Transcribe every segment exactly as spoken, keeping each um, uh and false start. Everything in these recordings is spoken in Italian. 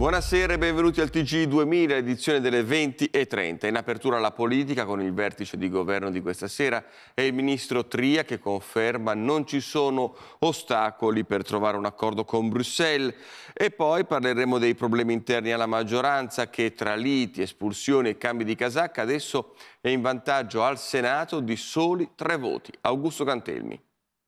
Buonasera e benvenuti al T G duemila, edizione delle venti e trenta. In apertura la politica con il vertice di governo di questa sera e il ministro Tria che conferma non ci sono ostacoli per trovare un accordo con Bruxelles. E poi parleremo dei problemi interni alla maggioranza che tra liti, espulsioni e cambi di casacca adesso è in vantaggio al Senato di soli tre voti. Augusto Cantelmi.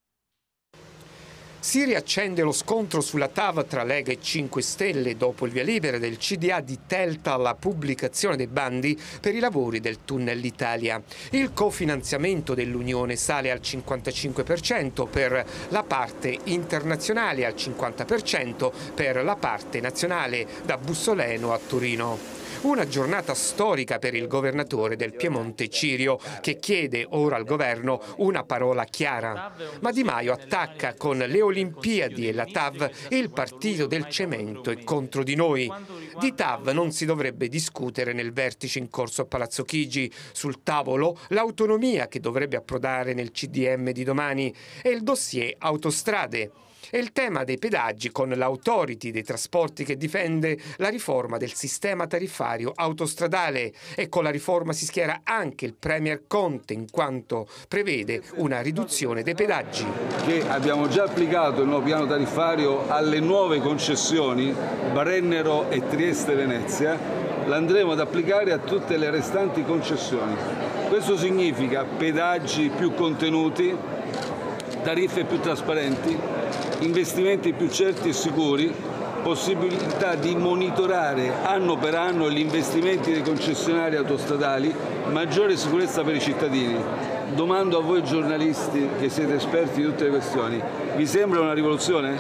Si riaccende lo scontro sulla T A V tra Lega e cinque Stelle dopo il via libera del C D A di Telta alla pubblicazione dei bandi per i lavori del tunnel Italia. Il cofinanziamento dell'Unione sale al cinquantacinque per cento per la parte internazionale e al cinquanta per cento per la parte nazionale da Bussoleno a Torino. Una giornata storica per il governatore del Piemonte Cirio, che chiede ora al governo una parola chiara. Ma Di Maio attacca con le Olimpiadi e la T A V il partito del cemento e contro di noi. Di T A V non si dovrebbe discutere nel vertice in corso a Palazzo Chigi. Sul tavolo l'autonomia che dovrebbe approdare nel C D M di domani e il dossier autostrade. E il tema dei pedaggi con l'Authority dei trasporti che difende la riforma del sistema tariffario autostradale e con la riforma si schiera anche il Premier Conte in quanto prevede una riduzione dei pedaggi. Che abbiamo già applicato il nuovo piano tariffario alle nuove concessioni Brennero e Trieste-Venezia, l'andremo ad applicare a tutte le restanti concessioni. Questo significa pedaggi più contenuti, tariffe più trasparenti, investimenti più certi e sicuri, possibilità di monitorare anno per anno gli investimenti dei concessionari autostradali, maggiore sicurezza per i cittadini. Domando a voi giornalisti che siete esperti di tutte le questioni, vi sembra una rivoluzione?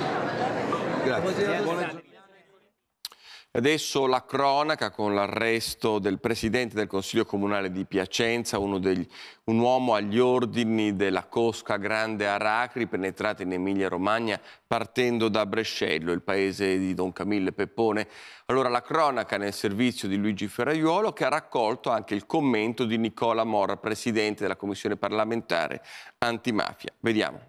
Grazie. Adesso la cronaca con l'arresto del presidente del Consiglio Comunale di Piacenza, uno degli, un uomo agli ordini della cosca Grande Aracri, penetrata in Emilia-Romagna partendo da Brescello, il paese di Don Camillo e Peppone. Allora la cronaca nel servizio di Luigi Ferraiuolo che ha raccolto anche il commento di Nicola Morra, presidente della Commissione parlamentare antimafia. Vediamo.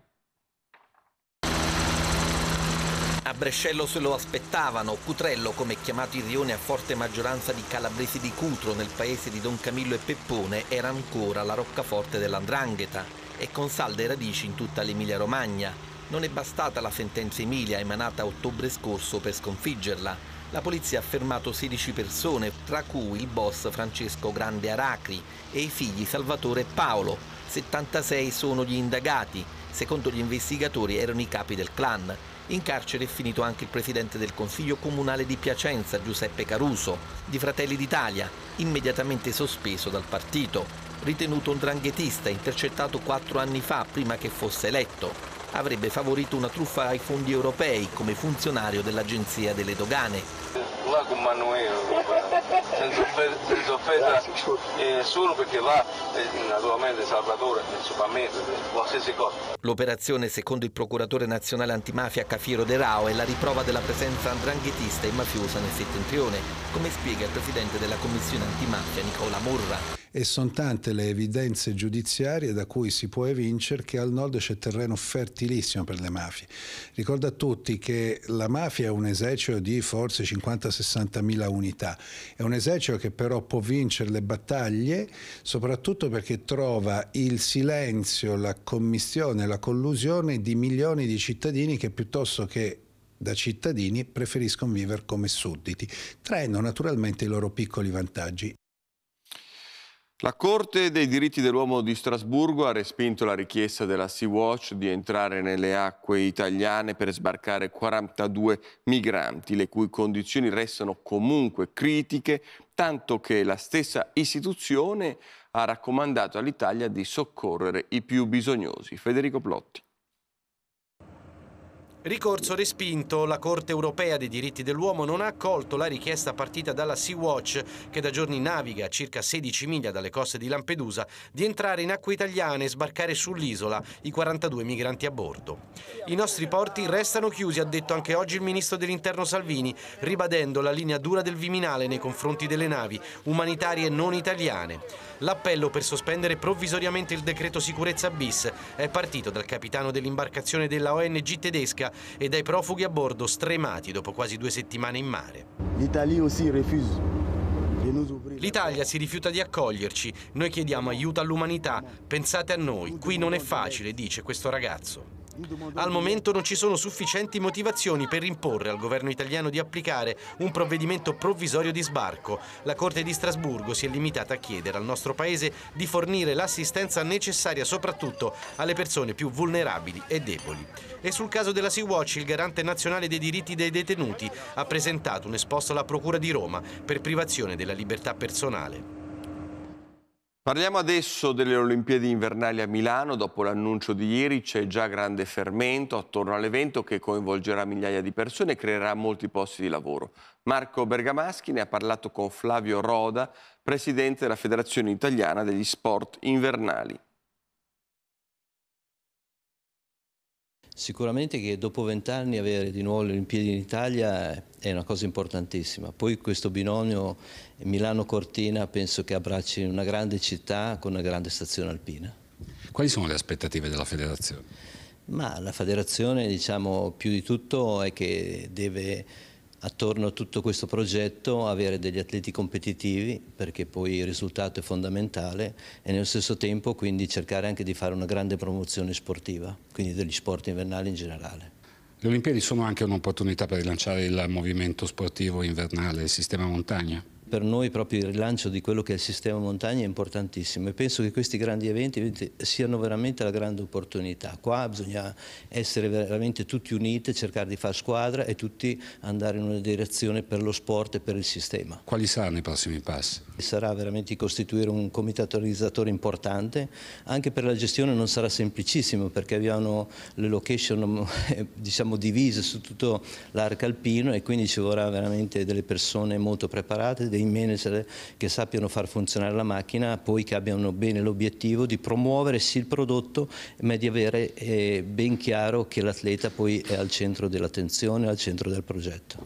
A Brescello se lo aspettavano. Cutrello, come è chiamato il rione a forte maggioranza di calabresi di Cutro nel paese di Don Camillo e Peppone, era ancora la roccaforte dell'Andrangheta e con salde radici in tutta l'Emilia-Romagna. Non è bastata la sentenza Emilia emanata a ottobre scorso per sconfiggerla. La polizia ha fermato sedici persone, tra cui il boss Francesco Grande Aracri e i figli Salvatore e Paolo. settantasei sono gli indagati. Secondo gli investigatori erano i capi del clan. In carcere è finito anche il presidente del Consiglio Comunale di Piacenza, Giuseppe Caruso, di Fratelli d'Italia, immediatamente sospeso dal partito. Ritenuto un 'ndranghetista, intercettato quattro anni fa, prima che fosse eletto. Avrebbe favorito una truffa ai fondi europei come funzionario dell'Agenzia delle Dogane. Là con Manuelo, senza offesa, senza offesa eh, solo perché là eh, naturalmente Salvatore non si permette qualsiasi cosa. L'operazione, secondo il procuratore nazionale antimafia Cafiero De Rao, è la riprova della presenza andranghetista e mafiosa nel settentrione, come spiega il presidente della commissione antimafia Nicola Morra. E sono tante le evidenze giudiziarie da cui si può evincere che al nord c'è terreno fertilissimo per le mafie. Ricordo a tutti che la mafia è un esercito di forse cinquanta sessanta mila unità, è un esercito che però può vincere le battaglie soprattutto perché trova il silenzio, la commistione, la collusione di milioni di cittadini che piuttosto che da cittadini preferiscono vivere come sudditi, traendo naturalmente i loro piccoli vantaggi. La Corte dei diritti dell'uomo di Strasburgo ha respinto la richiesta della Sea-Watch di entrare nelle acque italiane per sbarcare quarantadue migranti, le cui condizioni restano comunque critiche, tanto che la stessa istituzione ha raccomandato all'Italia di soccorrere i più bisognosi. Federico Plotti. Ricorso respinto, la Corte europea dei diritti dell'uomo non ha accolto la richiesta partita dalla Sea-Watch, che da giorni naviga a circa sedici miglia dalle coste di Lampedusa, di entrare in acque italiane e sbarcare sull'isola i quarantadue migranti a bordo. I nostri porti restano chiusi, ha detto anche oggi il ministro dell'Interno Salvini, ribadendo la linea dura del Viminale nei confronti delle navi umanitarie non italiane. L'appello per sospendere provvisoriamente il decreto sicurezza bis è partito dal capitano dell'imbarcazione della O N G tedesca Libia e dai profughi a bordo stremati dopo quasi due settimane in mare. L'Italia si rifiuta di accoglierci, noi chiediamo aiuto all'umanità, pensate a noi, qui non è facile, dice questo ragazzo. Al momento non ci sono sufficienti motivazioni per imporre al governo italiano di applicare un provvedimento provvisorio di sbarco. La Corte di Strasburgo si è limitata a chiedere al nostro Paese di fornire l'assistenza necessaria soprattutto alle persone più vulnerabili e deboli. E sul caso della Sea-Watch il garante nazionale dei diritti dei detenuti ha presentato un esposto alla Procura di Roma per privazione della libertà personale. Parliamo adesso delle Olimpiadi invernali a Milano. Dopo l'annuncio di ieri c'è già grande fermento attorno all'evento che coinvolgerà migliaia di persone e creerà molti posti di lavoro. Marco Bergamaschi ne ha parlato con Flavio Roda, presidente della Federazione Italiana degli Sport Invernali. Sicuramente che dopo vent'anni avere di nuovo le Olimpiadi in Italia è una cosa importantissima. Poi questo binomio Milano-Cortina penso che abbracci una grande città con una grande stazione alpina. Quali sono le aspettative della federazione? Ma la federazione, diciamo, più di tutto è che deve, attorno a tutto questo progetto, avere degli atleti competitivi, perché poi il risultato è fondamentale, e nello stesso tempo quindi cercare anche di fare una grande promozione sportiva, quindi degli sport invernali in generale. Le Olimpiadi sono anche un'opportunità per rilanciare il movimento sportivo invernale, il sistema montagna? Per noi proprio il rilancio di quello che è il sistema montagna è importantissimo e penso che questi grandi eventi siano veramente la grande opportunità. Qua bisogna essere veramente tutti uniti, cercare di fare squadra e tutti andare in una direzione per lo sport e per il sistema. Quali saranno i prossimi passi? Sarà veramente costituire un comitato organizzatore importante, anche per la gestione non sarà semplicissimo perché abbiamo le location diciamo divise su tutto l'arco alpino e quindi ci vorrà veramente delle persone molto preparate, dei manager che sappiano far funzionare la macchina, poi che abbiano bene l'obiettivo di promuovere sì il prodotto, ma di avere eh, ben chiaro che l'atleta poi è al centro dell'attenzione, al centro del progetto.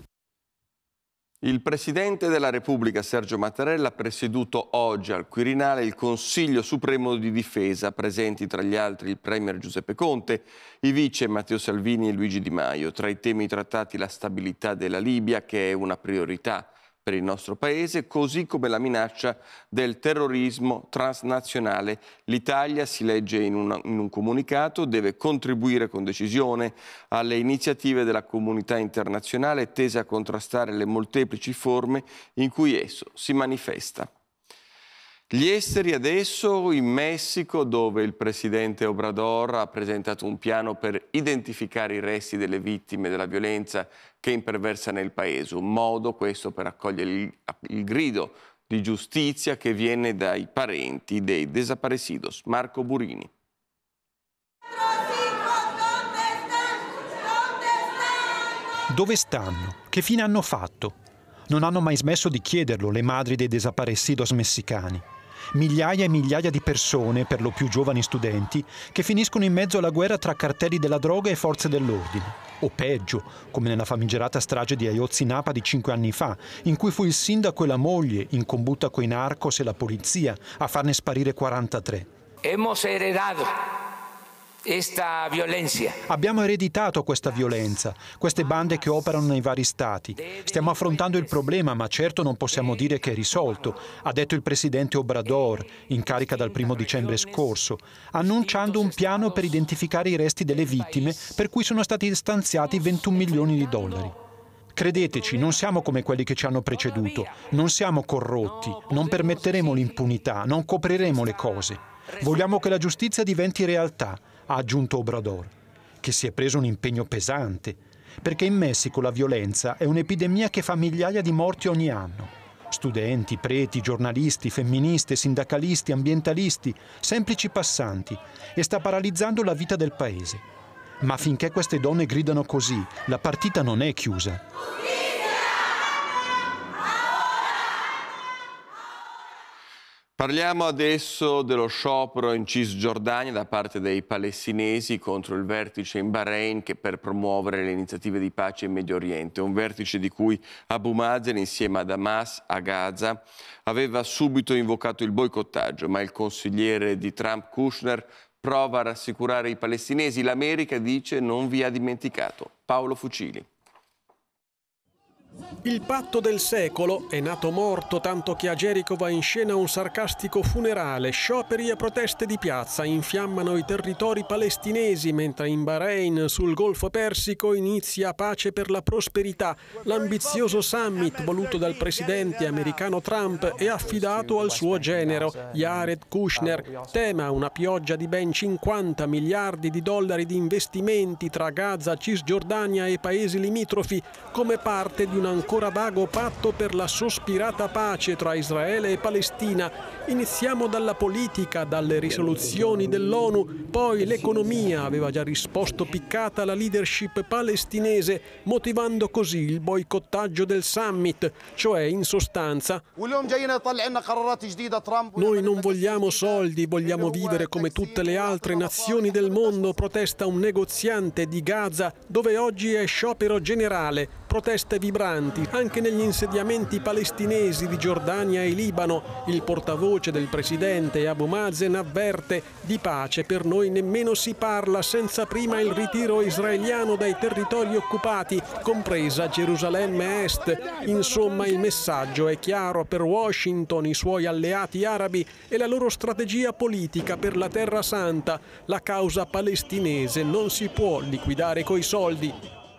Il Presidente della Repubblica Sergio Mattarella ha presieduto oggi al Quirinale il Consiglio Supremo di Difesa, presenti tra gli altri il Premier Giuseppe Conte, i vice Matteo Salvini e Luigi Di Maio. Tra i temi trattati la stabilità della Libia, che è una priorità per il nostro Paese, così come la minaccia del terrorismo transnazionale. L'Italia, si legge in, una, in un comunicato, deve contribuire con decisione alle iniziative della comunità internazionale tese a contrastare le molteplici forme in cui esso si manifesta. Gli esteri adesso, in Messico, dove il presidente Obrador ha presentato un piano per identificare i resti delle vittime della violenza che imperversa nel paese, un modo questo per accogliere il, il grido di giustizia che viene dai parenti dei desaparecidos. Marco Burini. Dove stanno? Che fine hanno fatto? Non hanno mai smesso di chiederlo le madri dei desaparecidos messicani. Migliaia e migliaia di persone, per lo più giovani studenti, che finiscono in mezzo alla guerra tra cartelli della droga e forze dell'ordine. O peggio, come nella famigerata strage di Ayotzinapa di cinque anni fa, in cui fu il sindaco e la moglie, in combutta coi narcos e la polizia, a farne sparire quarantatré. Hemos heredado esta violencia. Abbiamo ereditato questa violenza, queste bande che operano nei vari stati. Stiamo affrontando il problema, ma certo non possiamo dire che è risolto, ha detto il presidente Obrador, in carica dal primo dicembre scorso, annunciando un piano per identificare i resti delle vittime, per cui sono stati stanziati ventuno milioni di dollari. Credeteci, non siamo come quelli che ci hanno preceduto, non siamo corrotti, non permetteremo l'impunità, non copriremo le cose. Vogliamo che la giustizia diventi realtà, ha aggiunto Obrador, che si è preso un impegno pesante, perché in Messico la violenza è un'epidemia che fa migliaia di morti ogni anno. Studenti, preti, giornalisti, femministe, sindacalisti, ambientalisti, semplici passanti, e sta paralizzando la vita del paese. Ma finché queste donne gridano così, la partita non è chiusa. Parliamo adesso dello sciopero in Cisgiordania da parte dei palestinesi contro il vertice in Bahrain che per promuovere le iniziative di pace in Medio Oriente. Un vertice di cui Abu Mazen insieme ad Hamas a Gaza aveva subito invocato il boicottaggio, ma il consigliere di Trump Kushner prova a rassicurare i palestinesi. L'America dice non vi ha dimenticato. Paolo Fucili. Il patto del secolo è nato morto, tanto che a Gerico va in scena un sarcastico funerale. Scioperi e proteste di piazza infiammano i territori palestinesi, mentre in Bahrain, sul Golfo Persico, inizia pace per la prosperità. L'ambizioso summit voluto dal presidente americano Trump è affidato al suo genero, Jared Kushner. Tema una pioggia di ben cinquanta miliardi di dollari di investimenti tra Gaza, Cisgiordania e paesi limitrofi, come parte di un ancora vago patto per la sospirata pace tra Israele e Palestina. Iniziamo dalla politica, dalle risoluzioni dell'ONU, poi l'economia aveva già risposto piccata alla leadership palestinese, motivando così il boicottaggio del summit, cioè in sostanza: noi non vogliamo soldi, vogliamo vivere come tutte le altre nazioni del mondo, protesta un negoziante di Gaza, dove oggi è sciopero generale. Proteste vibranti anche negli insediamenti palestinesi di Giordania e Libano. Il portavoce del presidente Abu Mazen avverte: di pace per noi nemmeno si parla senza prima il ritiro israeliano dai territori occupati, compresa Gerusalemme Est. Insomma, il messaggio è chiaro per Washington, i suoi alleati arabi e la loro strategia politica per la Terra Santa. La causa palestinese non si può liquidare coi soldi.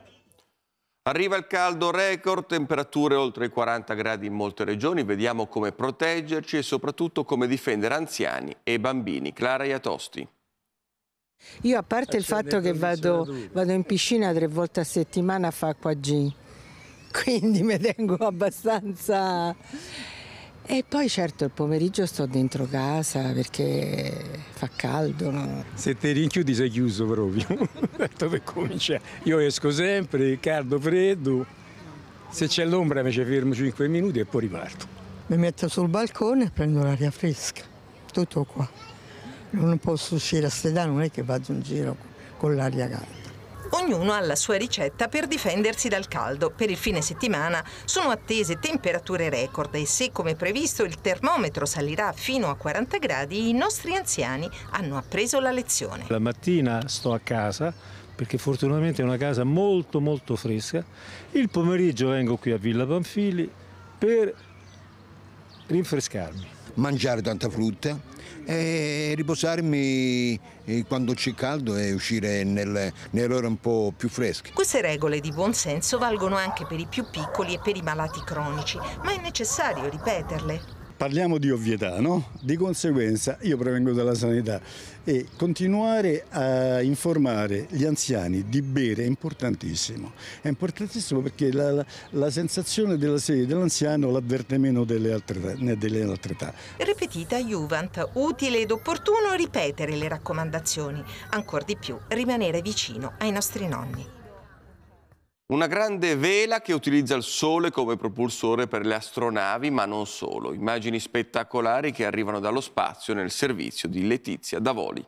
Arriva il caldo record, temperature oltre i quaranta gradi in molte regioni. Vediamo come proteggerci e soprattutto come difendere anziani e bambini. Clara Iatosti. Io, a parte il fatto che vado, vado in piscina tre volte a settimana a fare acqua G, quindi mi tengo abbastanza... E poi certo il pomeriggio sto dentro casa perché fa caldo, no? Se ti rinchiudi sei chiuso proprio, dove comincia? Io esco sempre, caldo, freddo, se c'è l'ombra mi ci fermo cinque minuti e poi riparto. Mi metto sul balcone e prendo l'aria fresca, tutto qua. Non posso uscire a sedare, non è che vado in giro con l'aria calda. Ognuno ha la sua ricetta per difendersi dal caldo. Per il fine settimana sono attese temperature record e se, come previsto, il termometro salirà fino a quaranta gradi, i nostri anziani hanno appreso la lezione. La mattina sto a casa, perché fortunatamente è una casa molto molto fresca. Il pomeriggio vengo qui a Villa Pamphili per rinfrescarmi. Mangiare tanta frutta e riposarmi quando c'è caldo e uscire nelle, nelle ore un po' più fresche. Queste regole di buon senso valgono anche per i più piccoli e per i malati cronici, ma è necessario ripeterle. Parliamo di ovvietà, no? Di conseguenza io provengo dalla sanità e continuare a informare gli anziani di bere è importantissimo. È importantissimo perché la, la, la sensazione della sete dell'anziano l'avverte meno delle altre, delle altre età. Ripetita Juvent, utile ed opportuno ripetere le raccomandazioni, ancor di più rimanere vicino ai nostri nonni. Una grande vela che utilizza il sole come propulsore per le astronavi, ma non solo. Immagini spettacolari che arrivano dallo spazio nel servizio di Letizia Davoli.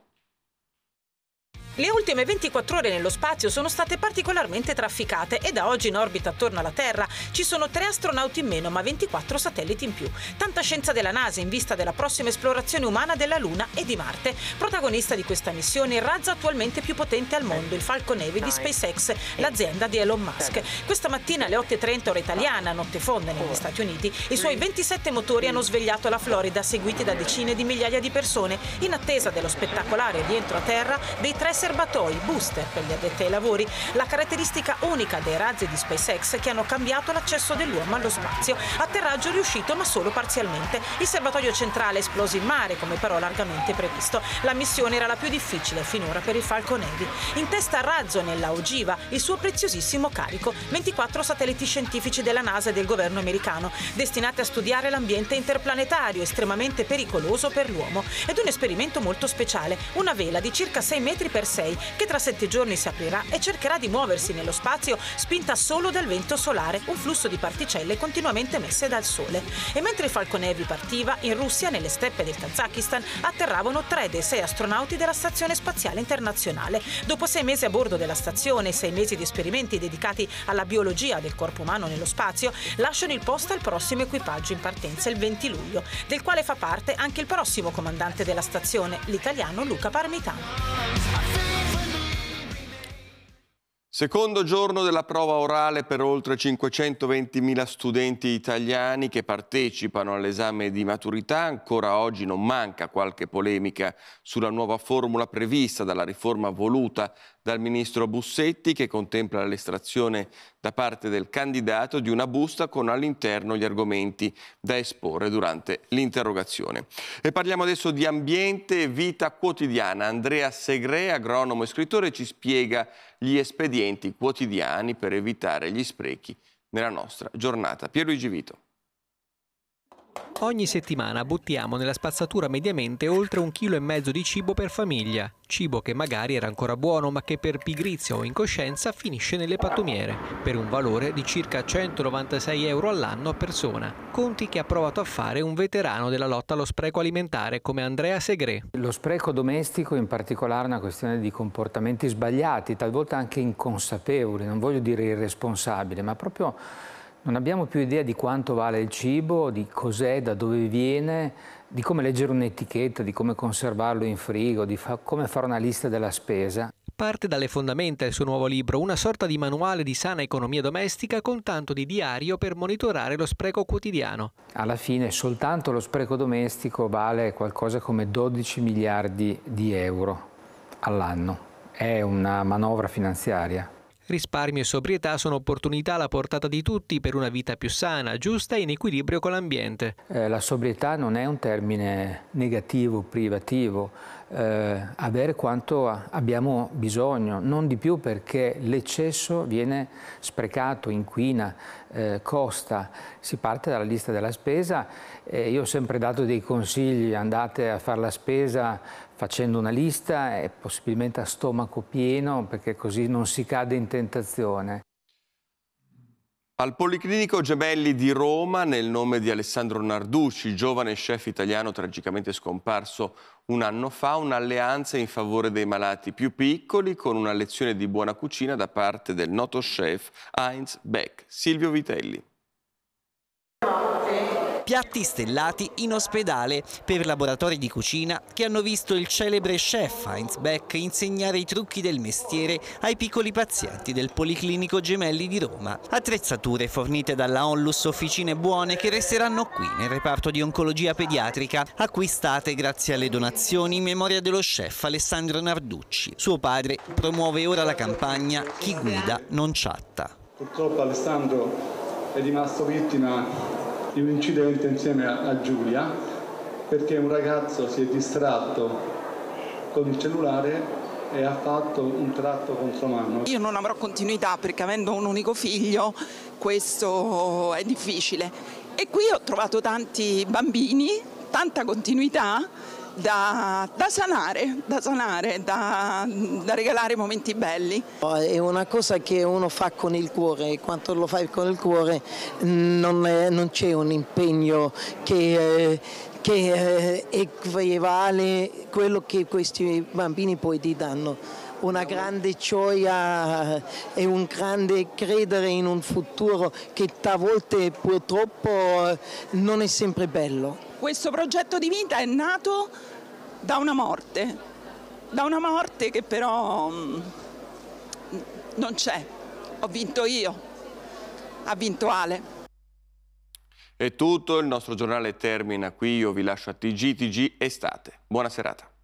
Le ultime ventiquattro ore nello spazio sono state particolarmente trafficate e da oggi in orbita attorno alla Terra ci sono tre astronauti in meno ma ventiquattro satelliti in più. Tanta scienza della NASA in vista della prossima esplorazione umana della Luna e di Marte. Protagonista di questa missione il razzo attualmente più potente al mondo, il Falcon Heavy di SpaceX, l'azienda di Elon Musk. Questa mattina alle otto e trenta ora italiana, notte fonda negli Stati Uniti, i suoi ventisette motori hanno svegliato la Florida, seguiti da decine di migliaia di persone, in attesa dello spettacolare rientro a terra dei tre serbatoi booster per gli addetti ai lavori, la caratteristica unica dei razzi di SpaceX che hanno cambiato l'accesso dell'uomo allo spazio. Atterraggio riuscito ma solo parzialmente. Il serbatoio centrale è esploso in mare come però largamente previsto. La missione era la più difficile finora per il Falcon Heavy. In testa al razzo nella ogiva il suo preziosissimo carico, ventiquattro satelliti scientifici della NASA e del governo americano, destinati a studiare l'ambiente interplanetario estremamente pericoloso per l'uomo. Ed un esperimento molto speciale, una vela di circa sei metri per sei, che tra sette giorni si aprirà e cercherà di muoversi nello spazio spinta solo dal vento solare, un flusso di particelle continuamente emesse dal Sole. E mentre il Falcon Heavy partiva, in Russia, nelle steppe del Kazakistan, atterravano tre dei sei astronauti della Stazione Spaziale Internazionale. Dopo sei mesi a bordo della stazione e sei mesi di esperimenti dedicati alla biologia del corpo umano nello spazio, lasciano il posto al prossimo equipaggio in partenza il venti luglio, del quale fa parte anche il prossimo comandante della stazione, l'italiano Luca Parmitano. Secondo giorno della prova orale per oltre cinquecentoventimila studenti italiani che partecipano all'esame di maturità. Ancora oggi non manca qualche polemica sulla nuova formula prevista dalla riforma voluta dal ministro Bussetti, che contempla l'estrazione da parte del candidato di una busta con all'interno gli argomenti da esporre durante l'interrogazione. E parliamo adesso di ambiente e vita quotidiana. Andrea Segre, agronomo e scrittore, ci spiega gli espedienti quotidiani per evitare gli sprechi nella nostra giornata. Pierluigi Vito. Ogni settimana buttiamo nella spazzatura mediamente oltre un chilo e mezzo di cibo per famiglia. Cibo che magari era ancora buono ma che per pigrizia o incoscienza finisce nelle pattumiere, per un valore di circa centonovantasei euro all'anno a persona. Conti che ha provato a fare un veterano della lotta allo spreco alimentare come Andrea Segre. Lo spreco domestico in particolare è una questione di comportamenti sbagliati, talvolta anche inconsapevoli, non voglio dire irresponsabili, ma proprio non abbiamo più idea di quanto vale il cibo, di cos'è, da dove viene, di come leggere un'etichetta, di come conservarlo in frigo, di fa- come fare una lista della spesa. Parte dalle fondamenta il suo nuovo libro, una sorta di manuale di sana economia domestica con tanto di diario per monitorare lo spreco quotidiano. Alla fine soltanto lo spreco domestico vale qualcosa come dodici miliardi di euro all'anno. È una manovra finanziaria. Risparmio e sobrietà sono opportunità alla portata di tutti per una vita più sana, giusta e in equilibrio con l'ambiente. Eh, la sobrietà non è un termine negativo, privativo. Eh, avere quanto abbiamo bisogno, non di più, perché l'eccesso viene sprecato, inquina, eh, costa. Si parte dalla lista della spesa. Eh, io ho sempre dato dei consigli: andate a fare la spesa facendo una lista e possibilmente a stomaco pieno, perché così non si cade in tentazione. Al Policlinico Gemelli di Roma, nel nome di Alessandro Narducci, giovane chef italiano tragicamente scomparso un anno fa, un'alleanza in favore dei malati più piccoli con una lezione di buona cucina da parte del noto chef Heinz Beck. Silvio Vitelli. Piatti stellati in ospedale per laboratori di cucina che hanno visto il celebre chef Heinz Beck insegnare i trucchi del mestiere ai piccoli pazienti del Policlinico Gemelli di Roma. Attrezzature fornite dalla Onlus Officine Buone che resteranno qui nel reparto di oncologia pediatrica, acquistate grazie alle donazioni in memoria dello chef Alessandro Narducci. Suo padre promuove ora la campagna Chi guida non chatta. Purtroppo Alessandro è rimasto vittima di un incidente insieme a Giulia, perché un ragazzo si è distratto con il cellulare e ha fatto un tratto contro mano. Io non avrò continuità perché avendo un unico figlio questo è difficile, e qui ho trovato tanti bambini, tanta continuità Da, da sanare, da, sanare da, da regalare momenti belli. È una cosa che uno fa con il cuore, e quando lo fai con il cuore non, è, non c'è un impegno che, eh, che eh, equivale a quello che questi bambini poi ti danno. Una grande gioia e un grande credere in un futuro che a volte purtroppo non è sempre bello. Questo progetto di vita è nato da una morte, da una morte che però mh, non c'è. Ho vinto io, ha vinto Ale. È tutto, il nostro giornale termina qui, io vi lascio a T G T G Estate. Buona serata.